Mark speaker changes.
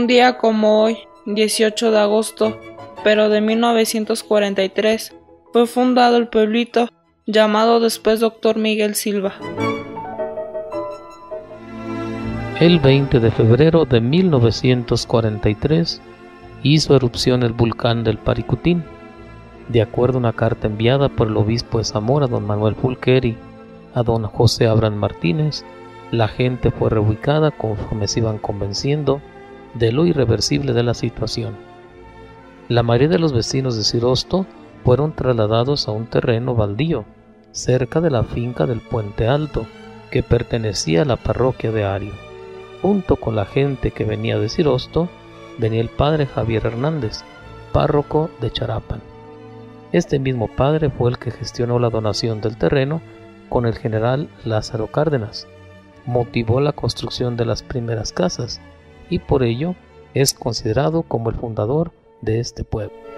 Speaker 1: un día como hoy, 18 de agosto, pero de 1943, fue fundado el pueblito llamado después Dr. Miguel Silva.
Speaker 2: El 20 de febrero de 1943 hizo erupción el volcán del Paricutín. De acuerdo a una carta enviada por el obispo de Zamora, don Manuel Fulqueri, a don José Abraham Martínez, la gente fue reubicada conforme se iban convenciendo de lo irreversible de la situación. La mayoría de los vecinos de Cirosto fueron trasladados a un terreno baldío, cerca de la finca del Puente Alto, que pertenecía a la parroquia de Ario. Junto con la gente que venía de Cirosto, venía el padre Javier Hernández, párroco de Charapan. Este mismo padre fue el que gestionó la donación del terreno con el general Lázaro Cárdenas, motivó la construcción de las primeras casas y por ello es considerado como el fundador de este pueblo.